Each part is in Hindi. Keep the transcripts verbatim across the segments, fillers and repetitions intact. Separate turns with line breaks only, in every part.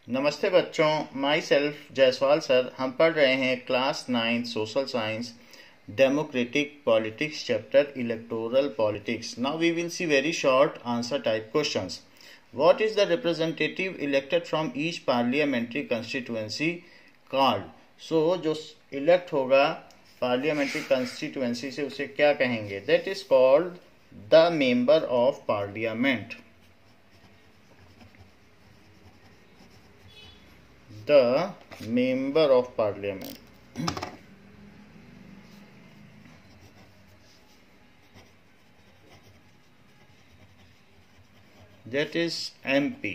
नमस्ते बच्चों, माई सेल्फ जायसवाल सर। हम पढ़ रहे हैं class ninth social science democratic politics chapter electoral politics. Now we will see very short answer type questions. What is the representative elected from each parliamentary constituency called? So जो इलेक्ट होगा पार्लियामेंट्री कंस्टिट्यूएंसी से उसे क्या कहेंगे? That is called the member of parliament. The member of parliament. That is M P.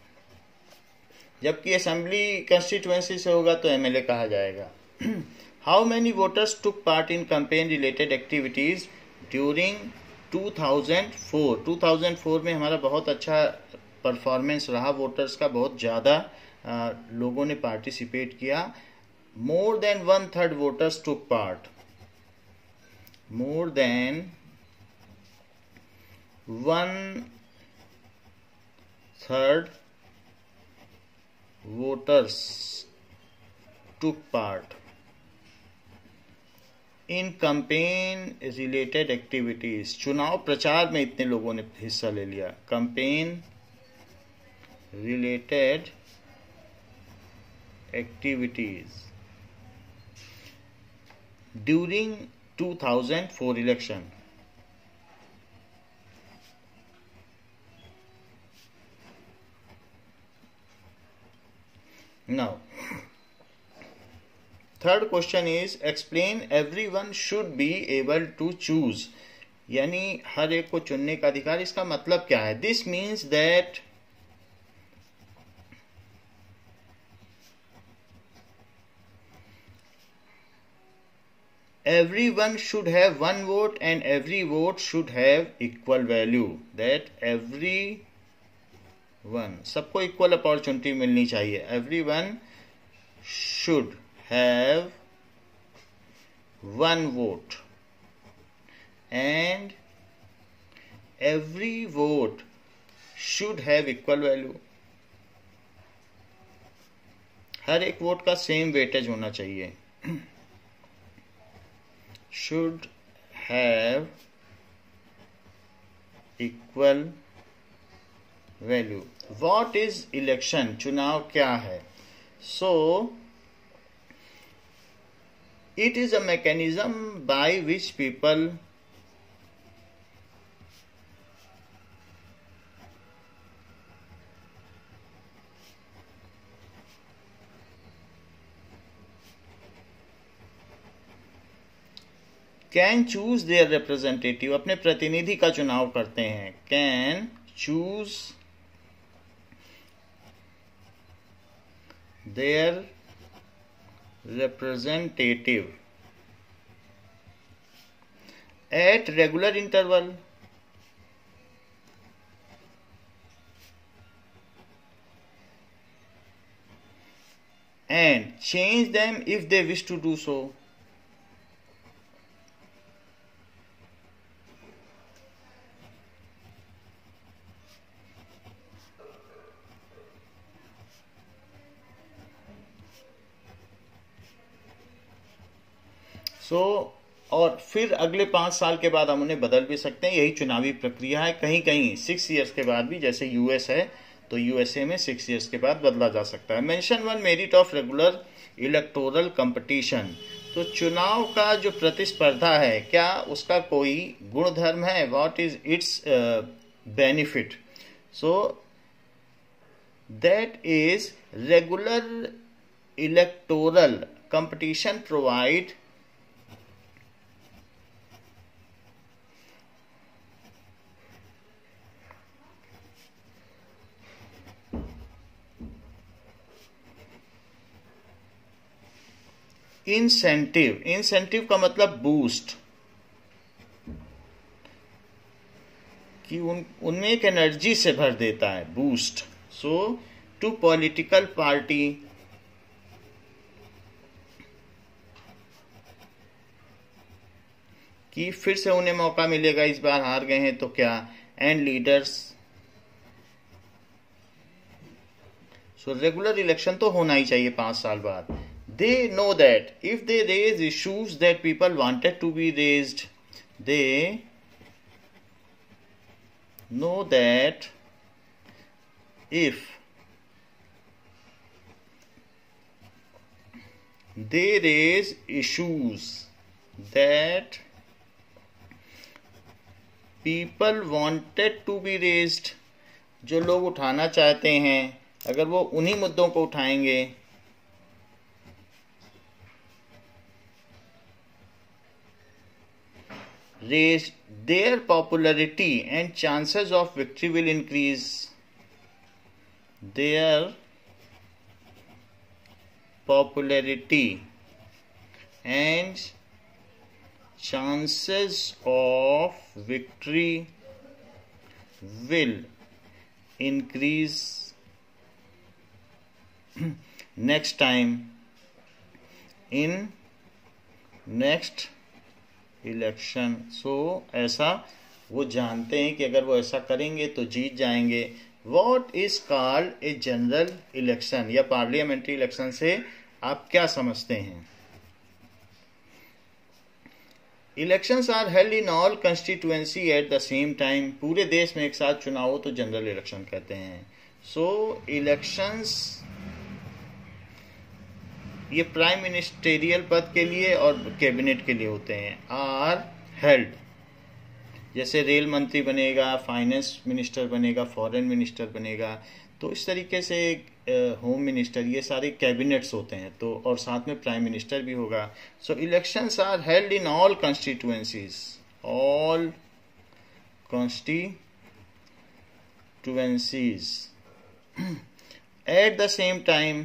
जबकि असेंबली कंस्टिट्यूएंसी से होगा तो एम एल ए कहा जाएगा। How many voters took part in campaign related activities during two thousand four? Two thousand four में हमारा बहुत अच्छा परफॉर्मेंस रहा, वोटर्स का बहुत ज़्यादा लोगों ने पार्टिसिपेट किया। More than one third voters took part. More than one third voters took part in campaign related activities. चुनाव प्रचार में इतने लोगों ने हिस्सा ले लिया। Campaign related activities during two thousand four election. Now third question is explain everyone should be able to choose. यानी हर एक को चुनने का अधिकार, इसका मतलब क्या है? This means that everyone should have one vote and every vote should have equal value. That every one, सबको इक्वल अपॉर्चुनिटी मिलनी चाहिए। everyone should have one vote and every vote should have equal value. हर एक वोट का सेम वेटेज होना चाहिए। should have equal value. What is election? चुनाव क्या है? So it is a mechanism by which people can choose their representative, अपने प्रतिनिधि का चुनाव करते हैं। Can choose their representative at regular interval and change them if they wish to do so. So so, और फिर अगले पांच साल के बाद हम उन्हें बदल भी सकते हैं। यही चुनावी प्रक्रिया है। कहीं कहीं सिक्स इयर्स के बाद भी, जैसे यूएस है तो यूएसए में सिक्स इयर्स के बाद बदला जा सकता है। Mention one merit of regular electoral competition. तो चुनाव का जो प्रतिस्पर्धा है, क्या उसका कोई गुणधर्म है? What is its benefit? So that is regular electoral competition provide incentive. Incentive का मतलब बूस्ट, कि उन उनमें एक एनर्जी से भर देता है, boost. So to political party कि फिर से उन्हें मौका मिलेगा, इस बार हार गए हैं तो क्या, and leaders so regular election तो होना ही चाहिए पांच साल बाद. They know that if they raise issues that people wanted to be raised, they know that if they raise issues that people wanted to be raised, जो लोग उठाना चाहते हैं, अगर वो उन्हीं मुद्दों को उठाएंगे, raise, their popularity and chances of victory will increase. Their popularity and chances of victory will increase next time in next election. So ऐसा वो जानते हैं कि अगर वो ऐसा करेंगे तो जीत जाएंगे. What is called a general election या पार्लियामेंट्री इलेक्शन से आप क्या समझते हैं? Elections are held in all constituency at the same time. पूरे देश में एक साथ चुनाव हो तो जनरल इलेक्शन कहते हैं. सो इलेक्शंस ये प्राइम मिनिस्टेरियल पद के लिए और कैबिनेट के लिए होते हैं. आर हेल्ड, जैसे रेल मंत्री बनेगा, फाइनेंस मिनिस्टर बनेगा, फॉरेन मिनिस्टर बनेगा, तो इस तरीके से होम मिनिस्टर, ये सारे कैबिनेट्स होते हैं. तो और साथ में प्राइम मिनिस्टर भी होगा. So elections are held in all constituencies, all constituencies at the same time.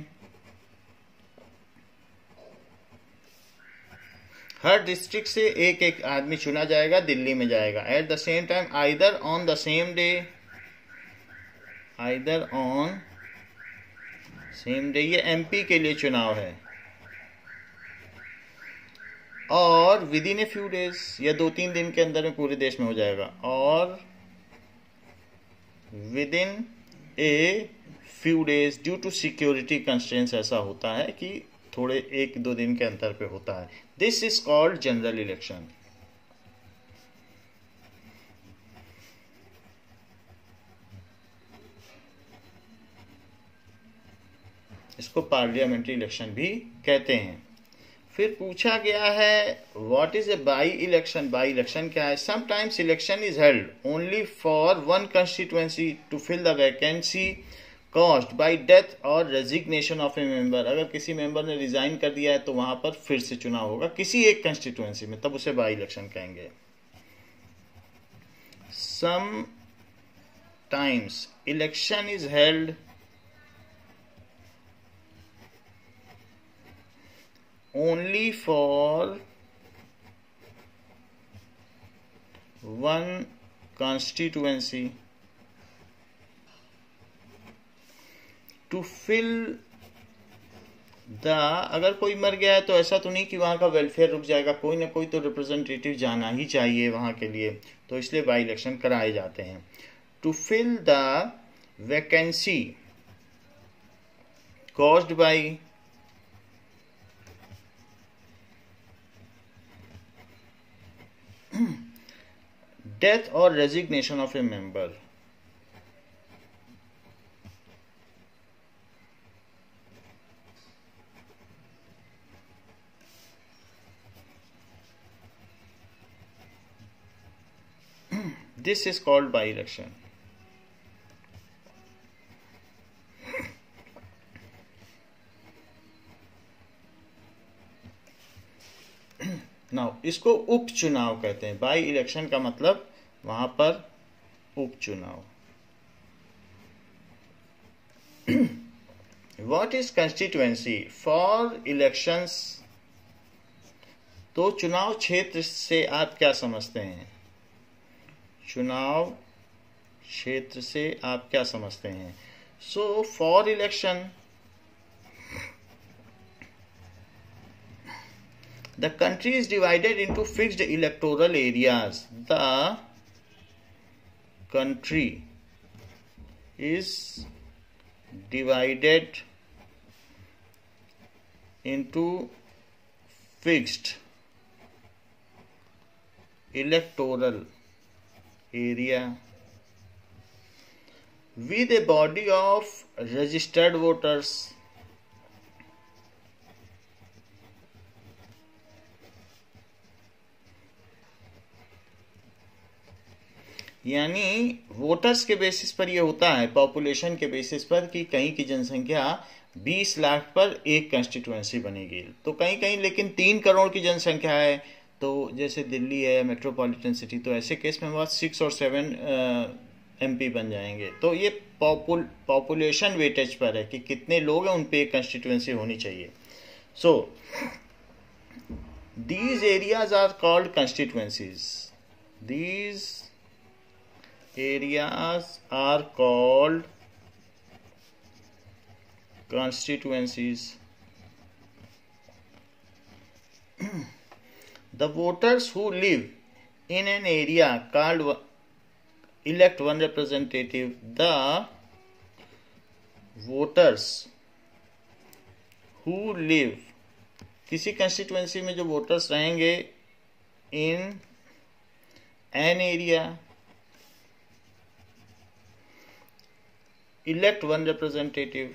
हर डिस्ट्रिक्ट से एक एक आदमी चुना जाएगा, दिल्ली में जाएगा. At the same time, either on the same day, either on same day, ये एमपी के लिए चुनाव है, और within a few days, या दो तीन दिन के अंदर में पूरे देश में हो जाएगा, और within a few days due to security constraints. ऐसा होता है कि थोड़े एक दो दिन के अंतर पे होता है. This is called general election. इसको पार्लियामेंट्री इलेक्शन भी कहते हैं. फिर पूछा गया है what is a by election. By election क्या है? Sometimes election is held only for one constituency to fill the vacancy caused by death और रेजिग्नेशन ऑफ ए मेंबर. अगर किसी मेंबर ने रिजाइन कर दिया है तो वहां पर फिर से चुनाव होगा किसी एक कंस्टिट्यूएंसी में, तब उसे बाई इलेक्शन कहेंगे. Sometimes election is held only for one constituency to fill the अगर कोई मर गया है तो ऐसा तो नहीं कि वहां का वेलफेयर रुक जाएगा, कोई ना कोई तो रिप्रेजेंटेटिव जाना ही चाहिए वहां के लिए, तो इसलिए बाई इलेक्शन कराए जाते हैं. To fill the vacancy caused by death और resignation of a member. This is called by-election. Now, इसको उपचुनाव कहते हैं. बाई इलेक्शन का मतलब वहां पर उपचुनाव. What is constituency? For elections. तो चुनाव क्षेत्र से आप क्या समझते हैं? चुनाव क्षेत्र से आप क्या समझते हैं? So for election the country is divided into fixed electoral areas. The country is divided into fixed electoral area with a body of registered voters यानी वोटर्स के बेसिस पर ये होता है, पॉपुलेशन के बेसिस पर, कि कहीं की जनसंख्या बीस लाख पर एक कंस्टिट्यूएंसी बनेगी, तो कहीं कहीं लेकिन तीन करोड़ की जनसंख्या है, तो जैसे दिल्ली है मेट्रोपॉलिटन सिटी, तो ऐसे केस में बहुत सिक्स और सेवन एमपी बन जाएंगे। तो ये पॉपुल पॉपुलेशन वेटेज पर है कि कितने लोग हैं, उन पे एक कंस्टिट्यूएंसी होनी चाहिए। So these areas are called constituencies, these areas are called constituencies. The voters who live in an area called elect one representative. The voters who live, किसी कंस्टिट्यूएंसी में जो वोटर्स रहेंगे in an area elect one representative,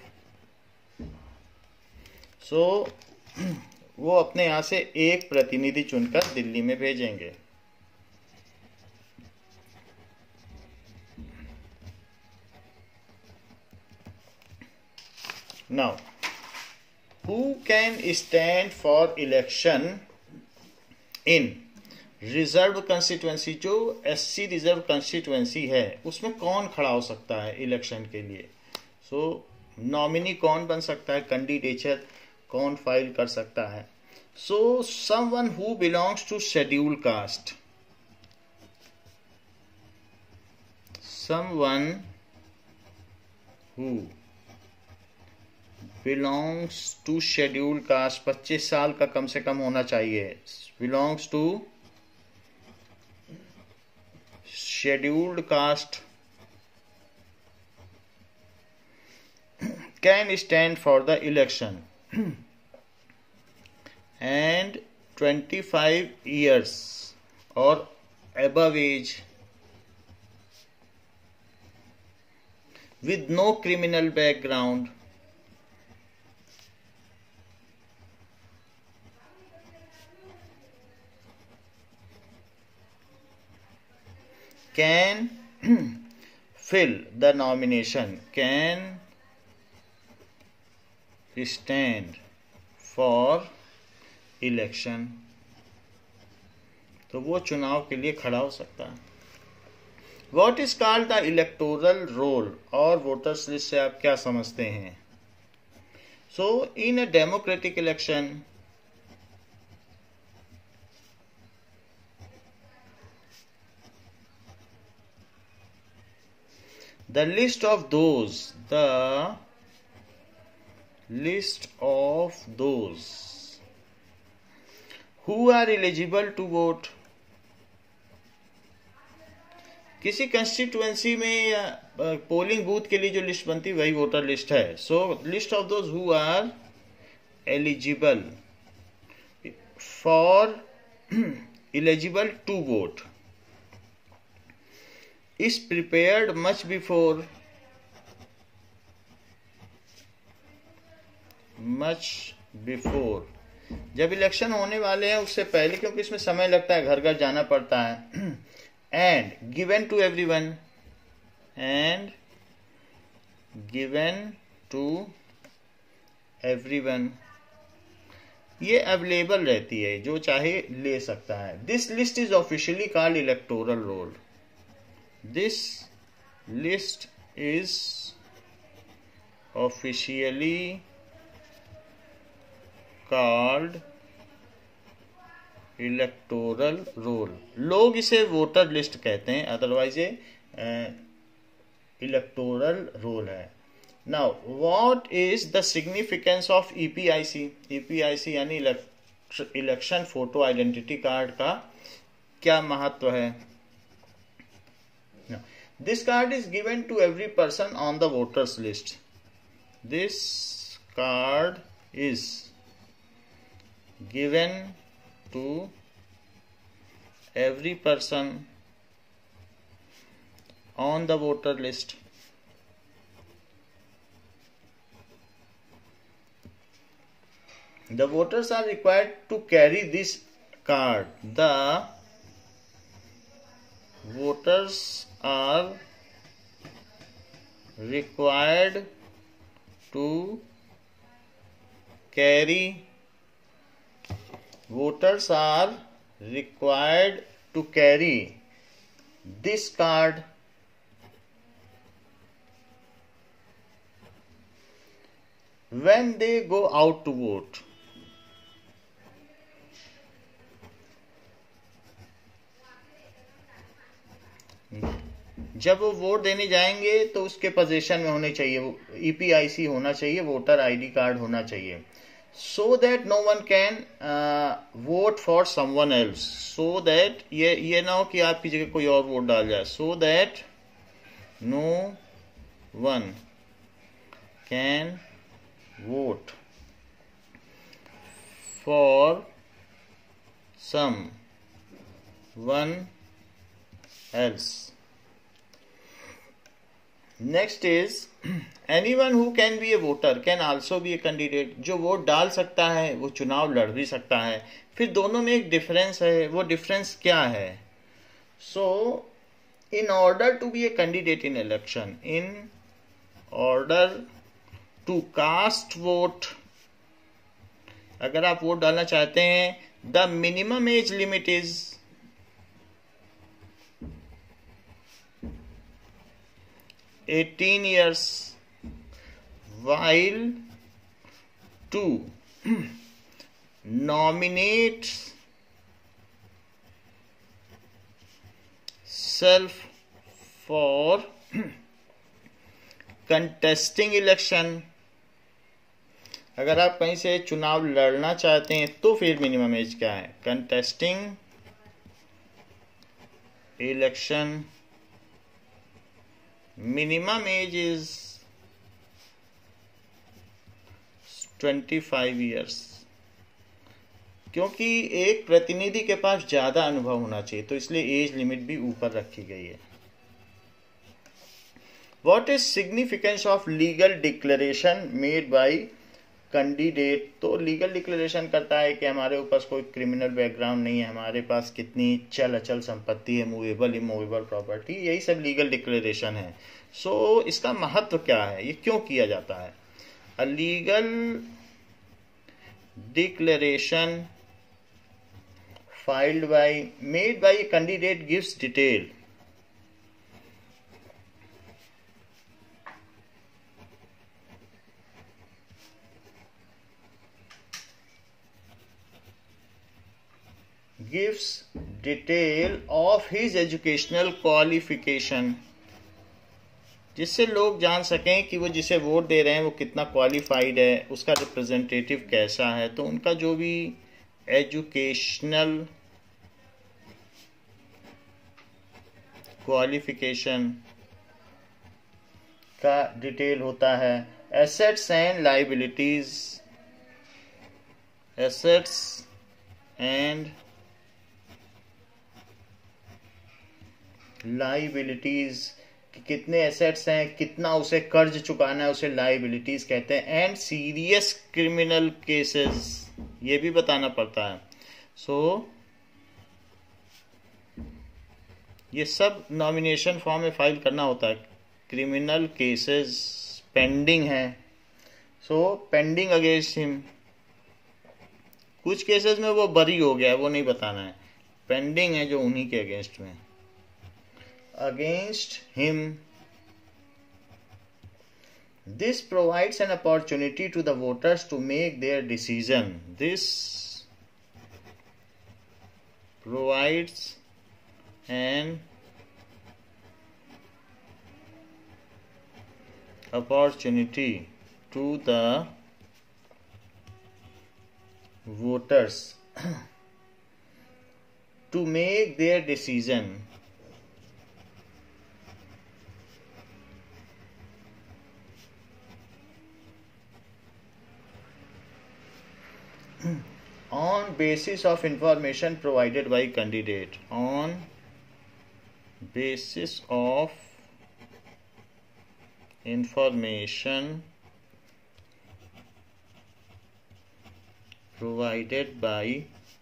so so, वो अपने यहां से एक प्रतिनिधि चुनकर दिल्ली में भेजेंगे। Now who can stand for election in reserved constituency? जो एससी रिजर्व कंस्टिट्यूएंसी है उसमें कौन खड़ा हो सकता है इलेक्शन के लिए? सो नॉमिनी कौन बन सकता है, कैंडिडेचर कौन फाइल कर सकता है? So someone who belongs to schedule caste, someone who belongs to schedule caste, पच्चीस साल का कम से कम होना चाहिए, belongs to scheduled caste can stand for the election and twenty-five years or above age with no criminal background can fill the nomination, can stand for election, तो वो चुनाव के लिए खड़ा हो सकता है। What is called the electoral roll, और वोटर्स लिस्ट से आप क्या समझते हैं? So in a democratic election, the list of those, the list of those who are eligible to vote, किसी कंस्टिट्यूएंसी में या पोलिंग बूथ के लिए जो लिस्ट बनती है वही वोटर लिस्ट है। So list of those who are eligible for eligible to vote is prepared much before much before जब इलेक्शन होने वाले हैं उससे पहले, क्योंकि इसमें समय लगता है, घर घर जाना पड़ता है। And given to everyone, and given to everyone, ये अवेलेबल रहती है, जो चाहे ले सकता है। This list is officially called electoral roll, this list is officially called electoral roll. लोग इसे वोटर लिस्ट कहते हैं, अदरवाइज ये इलेक्टोरल रोल है। Now what is the significance of EPIC? EPIC यानी इलेक्शन फोटो आइडेंटिटी कार्ड का क्या महत्व है? This card is given to every person on the voters list. This card is given to every person on the voter list. The voters are required to carry this card. The voters are required to carry voters are required to carry this card when they go out to vote. जब वो वोट देने जाएंगे तो उसके पोजीशन में होने चाहिए, वो ई पी आई सी होना चाहिए, वोटर आईडी कार्ड होना चाहिए, so that no one can vote for someone else, so that ये ये ना हो कि आपकी जगह कोई और वोट डाल जाए, so that no one can vote for someone else. Next is anyone who can be a voter can also be a candidate. जो वोट डाल सकता है वो चुनाव लड़ भी सकता है. फिर दोनों में एक डिफरेंस है, वो डिफरेंस क्या है? So in order to be a candidate in election, in order to cast vote, अगर आप वोट डालना चाहते हैं, the minimum age limit is eighteen years, while to nominate self for contesting election, अगर आप कहीं से चुनाव लड़ना चाहते हैं तो फिर मिनिमम एज क्या है? Contesting election minimum age is twenty-five years. क्योंकि एक प्रतिनिधि के पास ज्यादा अनुभव होना चाहिए तो इसलिए एज लिमिट भी ऊपर रखी गई है. What is significance of legal declaration made by candidate? तो लीगल डिक्लेरेशन करता है कि हमारे ऊपर कोई क्रिमिनल बैकग्राउंड नहीं है, हमारे पास कितनी चल अचल संपत्ति है, मूवेबल इमूवेबल प्रॉपर्टी, यही सब लीगल डिक्लेरेशन है. सो so, इसका महत्व क्या है, ये क्यों किया जाता है? A legal declaration filed by made by a candidate gives detail gives detail of his educational qualification, जिससे लोग जान सकें कि वो जिसे वोट दे रहे हैं वो कितना क्वालिफाइड है, उसका रिप्रेजेंटेटिव कैसा है. तो उनका जो भी एजुकेशनल क्वालिफिकेशन का डिटेल होता है. Assets and liabilities, assets and liabilities, कि कितने एसेट्स हैं, कितना उसे कर्ज चुकाना है, उसे लाइबिलिटीज कहते हैं. एंड सीरियस क्रिमिनल केसेस, ये भी बताना पड़ता है. सो so, ये सब नॉमिनेशन फॉर्म में फाइल करना होता है. क्रिमिनल केसेस पेंडिंग है, सो पेंडिंग अगेंस्ट हिम. कुछ केसेस में वो बरी हो गया है, वो नहीं बताना है, पेंडिंग है जो उन्हीं के अगेंस्ट में. Against him. This provides an opportunity to the voters to make their decision. This provides an opportunity to the voters to make their decision. On basis of information provided by candidate, on basis of information provided by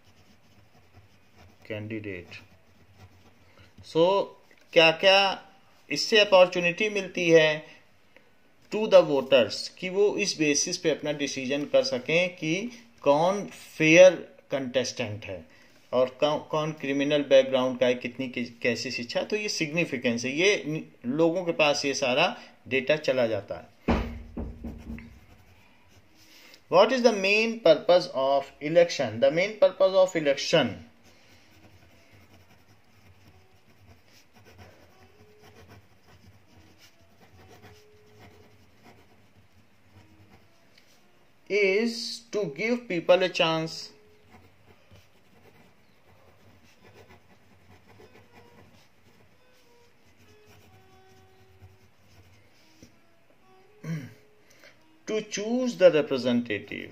candidate. So क्या क्या इससे अपॉर्चुनिटी मिलती है टू द वोटर्स कि वो इस बेसिस पे अपना डिसीजन कर सकें कि कौन फेयर कंटेस्टेंट है और कौन कौन क्रिमिनल बैकग्राउंड का है, कितनी कैसी शिक्षा। तो ये सिग्निफिकेंस है, ये लोगों के पास ये सारा डेटा चला जाता है। What is the main purpose of election? The main purpose of election is to give people a chance to choose the representative.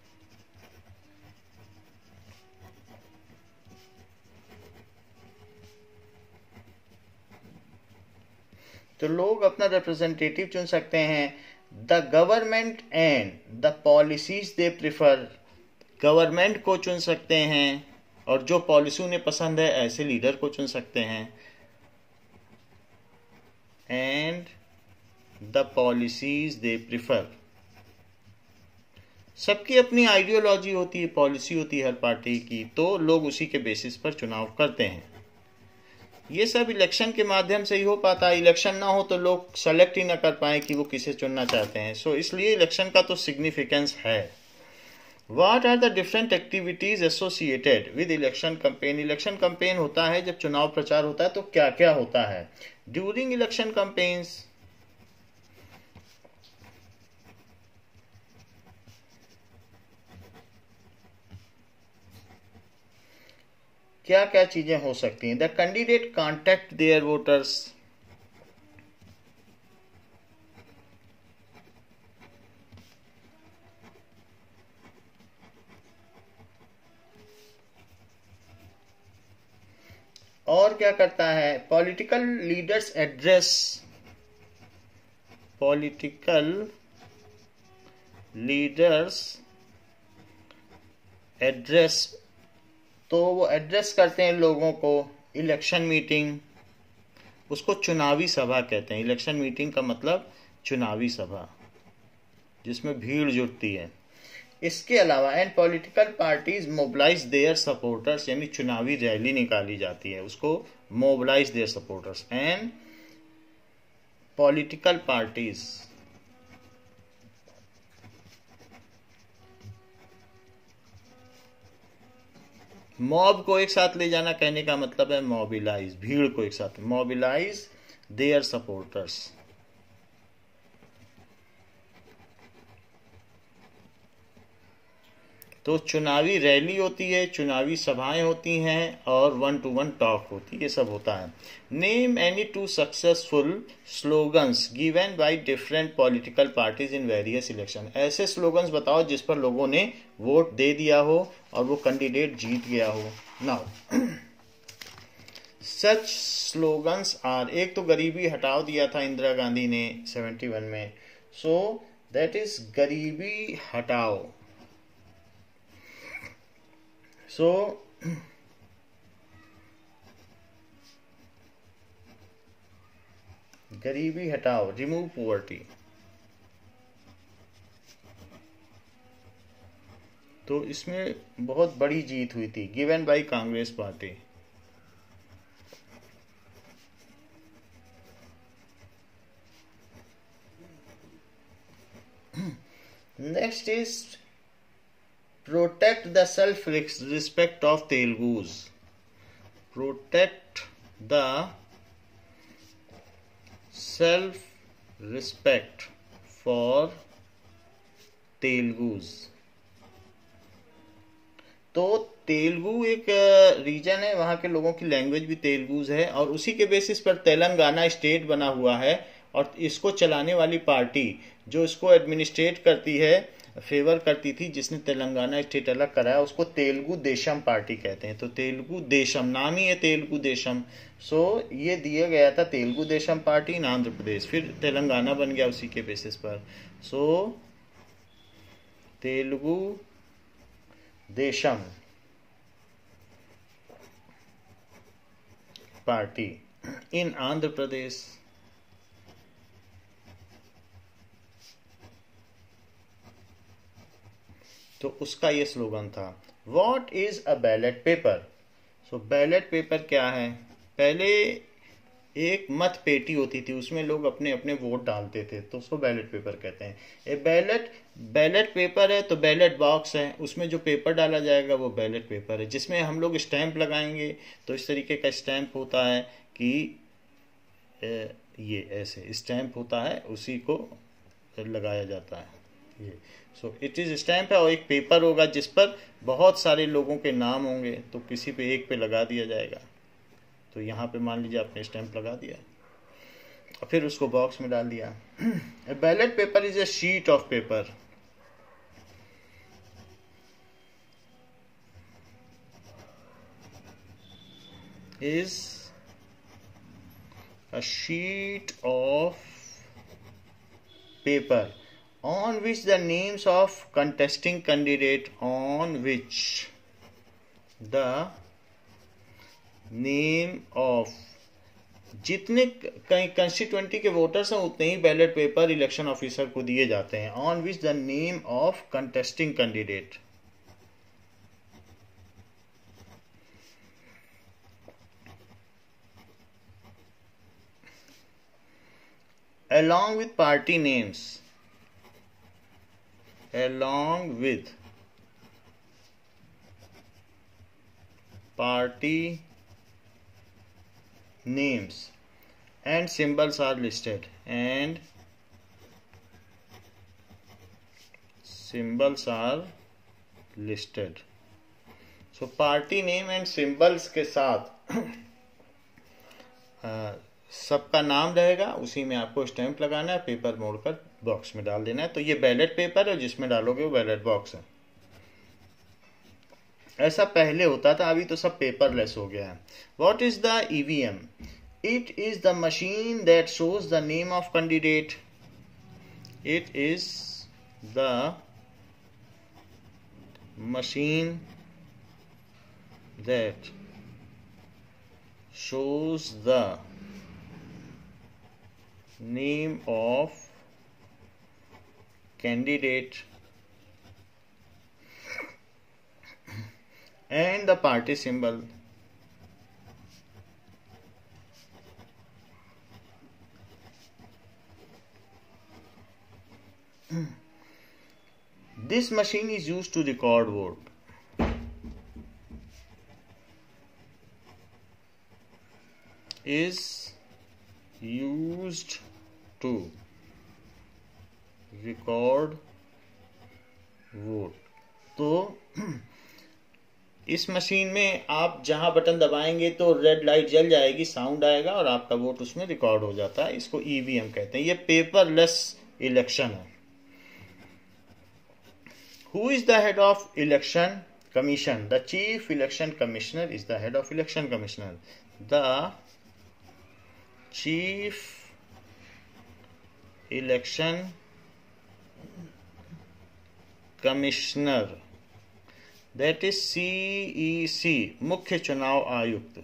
तो लोग अपना रिप्रेजेंटेटिव चुन सकते हैं। The government and the policies they prefer, government को चुन सकते हैं और जो पॉलिसी उन्हें पसंद है ऐसे लीडर को चुन सकते हैं। And the policies they prefer, सबकी अपनी आइडियोलॉजी होती है, पॉलिसी होती है हर पार्टी की, तो लोग उसी के बेसिस पर चुनाव करते हैं। ये सब इलेक्शन के माध्यम से ही हो पाता है। इलेक्शन ना हो तो लोग सेलेक्ट ही ना कर पाए कि वो किसे चुनना चाहते हैं। सो so, इसलिए इलेक्शन का तो सिग्निफिकेंस है। What are the different activities associated with election campaign? Election campaign होता है जब चुनाव प्रचार होता है तो क्या क्या होता है ड्यूरिंग इलेक्शन कैंपेन्स? क्या क्या चीजें हो सकती हैं? The candidate contact their voters, और क्या करता है? Political leaders address, political leaders address, तो वो एड्रेस करते हैं लोगों को। इलेक्शन मीटिंग, उसको चुनावी सभा कहते हैं। इलेक्शन मीटिंग का मतलब चुनावी सभा जिसमें भीड़ जुटती है। इसके अलावा and political parties mobilise their supporters, यानी चुनावी रैली निकाली जाती है, उसको mobilise their supporters. And political parties mob को एक साथ ले जाना कहने का मतलब है मोबिलाइज, भीड़ को एक साथ, मोबिलाइज देयर सपोर्टर्स। तो चुनावी रैली होती है, चुनावी सभाएं होती हैं और वन टू वन टॉक होती है, ये सब होता है। Name any two successful slogans given by different political parties in various election. ऐसे स्लोगन्स बताओ जिस पर लोगों ने वोट दे दिया हो और वो कैंडिडेट जीत गया हो। नाउ सच स्लोगन्स आर, एक तो गरीबी हटाओ दिया था इंदिरा गांधी ने सेवेंटी वन में, सो दैट इज गरीबी हटाओ। सो so, गरीबी हटाओ, रिमूव पॉवर्टी। तो इसमें बहुत बड़ी जीत हुई थी, given by Congress party. Next is protect the self respect of Telugus. Protect the self respect for Telugus. तो तेलुगु एक रीजन है, वहाँ के लोगों की लैंग्वेज भी तेलुगुज है और उसी के बेसिस पर तेलंगाना स्टेट बना हुआ है। और इसको चलाने वाली पार्टी जो इसको एडमिनिस्ट्रेट करती है फेवर करती थी, जिसने तेलंगाना स्टेट अलग कराया, उसको तेलुगु देशम पार्टी कहते हैं। तो तेलुगु देशम नाम ही है तेलुगु देशम, सो ये दिया गया था तेलुगु देशम पार्टी इन आंध्र प्रदेश, फिर तेलंगाना बन गया उसी के बेसिस पर। So Telugu Desam party in Andhra Pradesh. तो उसका ये स्लोगन था, what is a ballot paper. So ballot paper क्या है? पहले एक मत पेटी होती थी, उसमें लोग अपने अपने वोट डालते थे, तो उसको बैलेट पेपर कहते हैं। ए बैलेट बैलेट पेपर है तो बैलेट बॉक्स है, उसमें जो पेपर डाला जाएगा वो बैलेट पेपर है, जिसमें हम लोग स्टैंप लगाएंगे। तो इस तरीके का स्टैंप होता है कि ये ऐसे स्टैंप होता है, उसी को लगाया जाता है ये। सो इट इज स्टैंप है, और एक पेपर होगा जिस पर बहुत सारे लोगों के नाम होंगे, तो किसी पे एक पे लगा दिया जाएगा। तो यहाँ पे मान लीजिए आपने स्टैंप लगा दिया और फिर उसको बॉक्स में डाल दिया। Ballot paper is a sheet of paper, is a sheet of paper on which the names of contesting candidate on which the name of जितने कंस्टिट्यूएंटी के वोटर्स हैं उतने ही बैलेट पेपर इलेक्शन ऑफिसर को दिए जाते हैं। On which the name of contesting candidate, along with party names, along with party names and symbols are listed, and symbols are listed. So party name and symbols के साथ uh, सबका नाम रहेगा, उसी में आपको स्टैंप लगाना है, पेपर मोड़कर बॉक्स में डाल देना है। तो ये बैलेट पेपर है, जिसमें डालोगे वो बैलेट बॉक्स है। ऐसा पहले होता था, अभी तो सब पेपरलेस हो गया है। What is the EVM? It is the machine that shows the name of candidate. It is the machine that shows the name of candidate and the party symbol. This machine is used to record vote. Is used to record vote. तो इस मशीन में आप जहां बटन दबाएंगे तो रेड लाइट जल जाएगी, साउंड आएगा और आपका वोट उसमें रिकॉर्ड हो जाता है। इसको ईवीएम कहते हैं। ये पेपरलेस इलेक्शन है। Who is the head of election commission? The chief election commissioner is the head of election commissioner. The chief election commissioner, that is C E C, मुख्य चुनाव आयुक्त,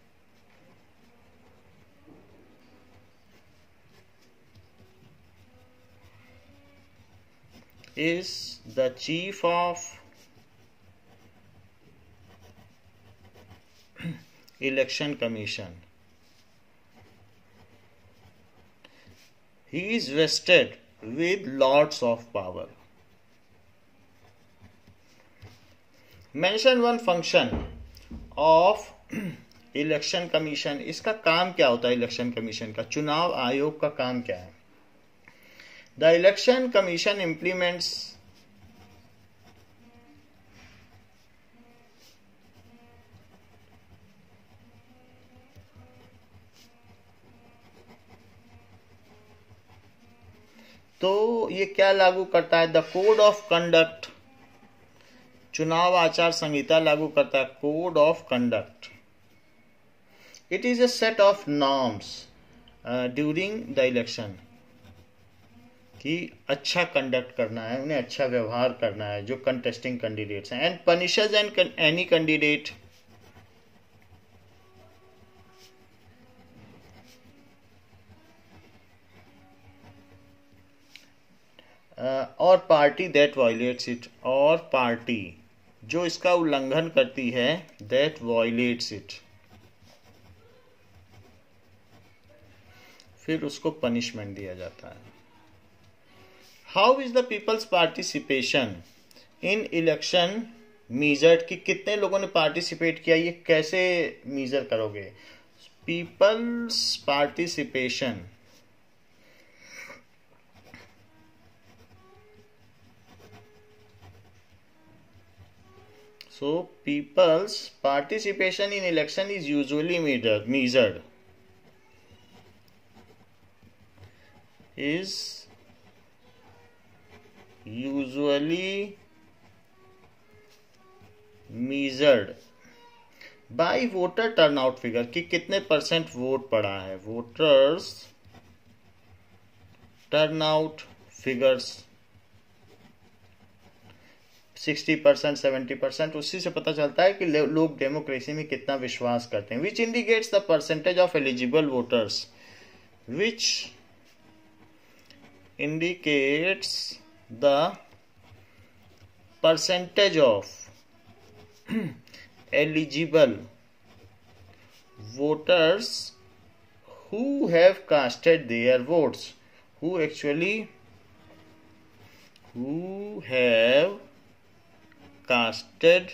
is the chief of election commission. He is vested with lots of power. Mention one function of election commission. इसका काम क्या होता है? इलेक्शन कमीशन का, चुनाव आयोग का काम क्या है? The election commission implements तो ये क्या लागू करता है? द कोड ऑफ कंडक्ट, चुनाव आचार संहिता लागू करता है। Code of conduct, it is a set of norms during the election, कि अच्छा कंडक्ट करना है, उन्हें अच्छा व्यवहार करना है जो कंटेस्टिंग कैंडिडेट्स हैं। And punishes and any candidate or party that violates it, और पार्टी जो इसका उल्लंघन करती है, दैट वायलेट्स इट, फिर उसको पनिशमेंट दिया जाता है। How is the people's participation in election measured, कि कितने लोगों ने पार्टिसिपेट किया, ये कैसे मीजर करोगे? People's participation, so people's participation in election is usually measured measured is usually measured by voter turnout figure, कि कितने परसेंट वोट पड़ा है, voters turnout figures, sixty percent seventy percent, उसी से पता चलता है कि लोग डेमोक्रेसी में कितना विश्वास करते हैं। Which indicates the percentage of eligible voters, which indicates the percentage of eligible voters who have casted their votes, who actually who have casted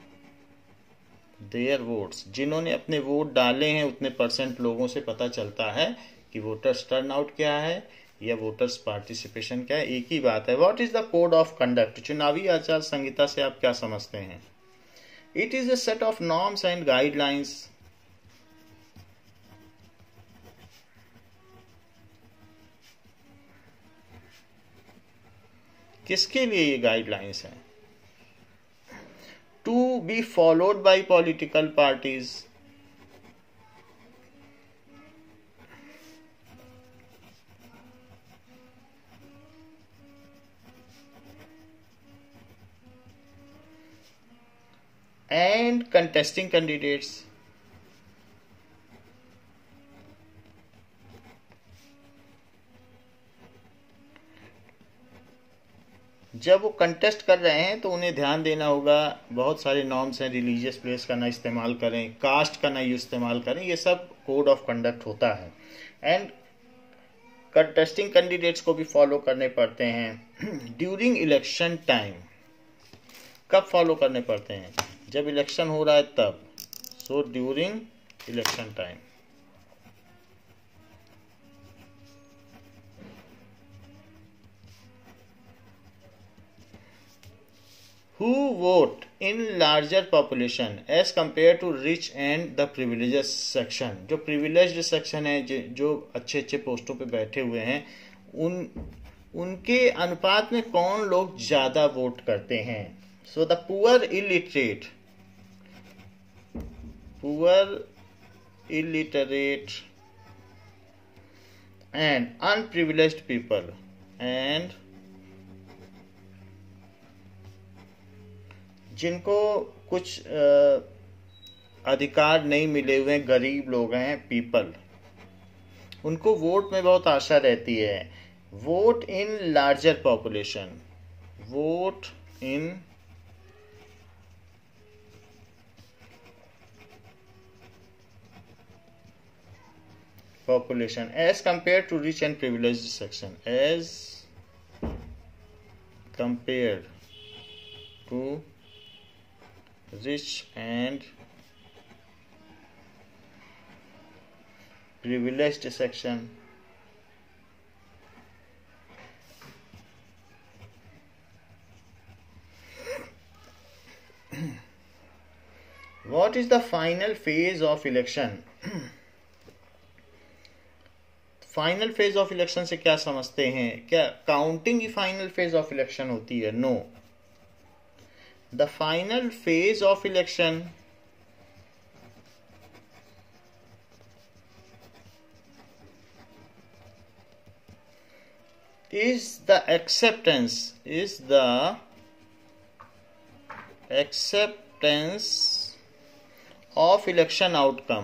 their votes, जिन्होंने अपने वोट डाले हैं, उतने परसेंट लोगों से पता चलता है कि वोटर्स टर्नआउट क्या है या वोटर्स पार्टिसिपेशन क्या है। एक ही बात है। What is the code of conduct, चुनावी आचार संहिता से आप क्या समझते हैं? It is a set of norms and guidelines, किसके लिए ये गाइडलाइंस हैं? To be followed by political parties, and contesting candidates, जब वो कंटेस्ट कर रहे हैं तो उन्हें ध्यान देना होगा, बहुत सारे नॉर्म्स हैं, रिलीजियस प्लेस का ना इस्तेमाल करें, कास्ट का ना इस्तेमाल करें, ये सब कोड ऑफ कंडक्ट होता है। एंड कंटेस्टिंग कैंडिडेट्स को भी फॉलो करने पड़ते हैं ड्यूरिंग इलेक्शन टाइम। कब फॉलो करने पड़ते हैं? जब इलेक्शन हो रहा है तब, so during election time. Who vote in larger population as compared to rich and the privileged section, जो privileged section है, जो अच्छे अच्छे पोस्टों पे बैठे हुए हैं, उन उनके अनुपात में कौन लोग ज्यादा वोट करते हैं? So the poor illiterate, poor illiterate and unprivileged people, and जिनको कुछ अधिकार नहीं मिले हुए गरीब लोग हैं, पीपल, उनको वोट में बहुत आशा रहती है। Vote in larger population, vote in population as compare to rich and privileged section, as compare to rich and privileged section. What is the final phase of election? Final phase of election से क्या समझते हैं? क्या काउंटिंग ही फाइनल फेज ऑफ इलेक्शन होती है? No, the final phase of election is the acceptance is the acceptance of election outcome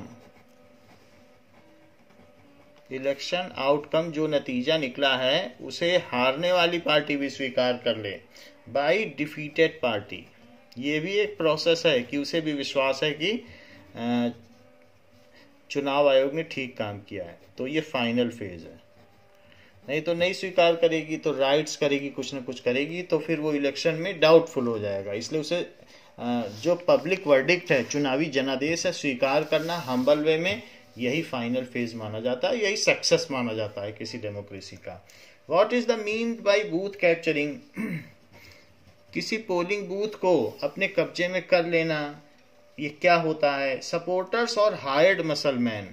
election outcome जो नतीजा निकला है उसे हारने वाली पार्टी भी स्वीकार कर ले, बाय डिफीटेड पार्टी। ये भी एक प्रोसेस है कि उसे भी विश्वास है कि चुनाव आयोग ने ठीक काम किया है, तो ये फाइनल फेज है। नहीं तो नहीं स्वीकार करेगी तो राइट्स करेगी, कुछ ना कुछ करेगी, तो फिर वो इलेक्शन में डाउटफुल हो जाएगा। इसलिए उसे जो पब्लिक वर्डिक्ट है, चुनावी जनादेश है, स्वीकार करना हम्बल वे में, यही फाइनल फेज माना जाता है, यही सक्सेस माना जाता है किसी डेमोक्रेसी का। What is the mean by booth capturing? किसी पोलिंग बूथ को अपने कब्जे में कर लेना, ये क्या होता है? सपोर्टर्स और हायर्ड मसलमैन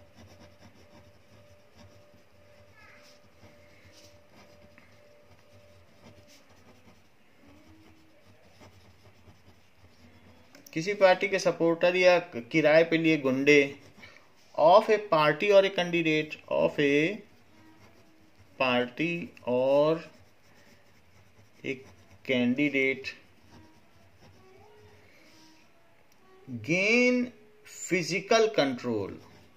किसी पार्टी के सपोर्टर या किराए पे लिए गुंडे of a party or a candidate of a party or a candidate gain physical control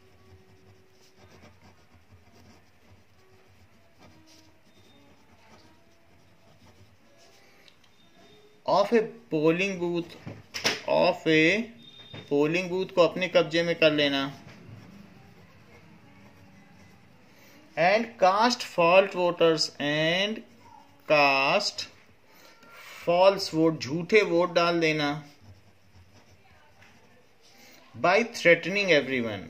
of a polling booth of a polling booth को अपने कब्जे में कर लेना, and cast fault voters and cast false vote, झूठे वोट डाल देना, बाय थ्रेटनिंग एवरीवन,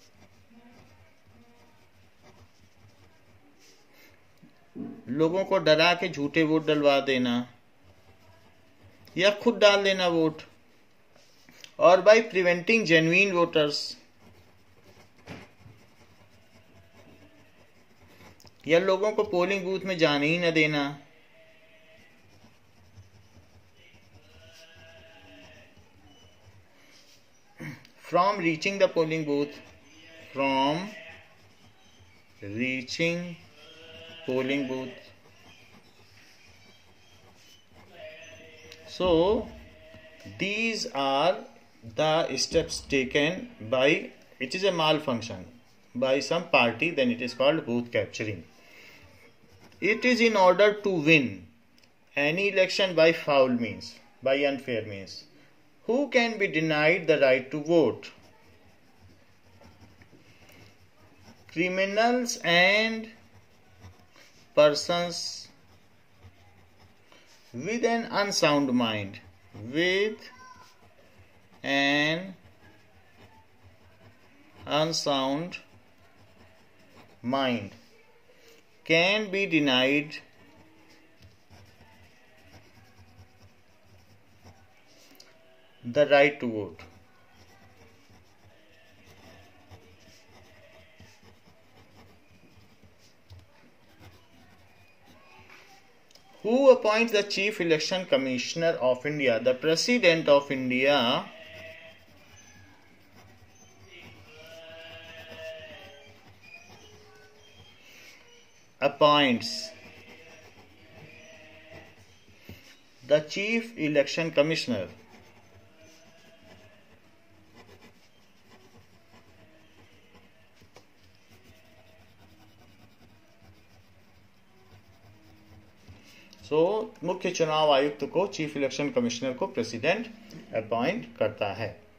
लोगों को डरा के झूठे वोट डलवा देना या खुद डाल देना वोट, और बाय प्रिवेंटिंग जेन्युइन वोटर्स, या लोगों को पोलिंग बूथ में जाने ही न देना, from reaching the polling booth from reaching polling booth. So these are the steps taken by, which is a malfunction by some party, then it is called booth capturing. It is in order to win any election by foul means, by unfair means. Who can be denied the right to vote? Criminals and persons with an unsound mind, with an unsound mind can be denied the right to vote. Who appoints the Chief Election Commissioner of India? The President of India appoints the Chief Election Commissioner. So so, मुख्य चुनाव आयुक्त को चीफ इलेक्शन कमिश्नर को प्रेसिडेंट अपॉइंट करता है।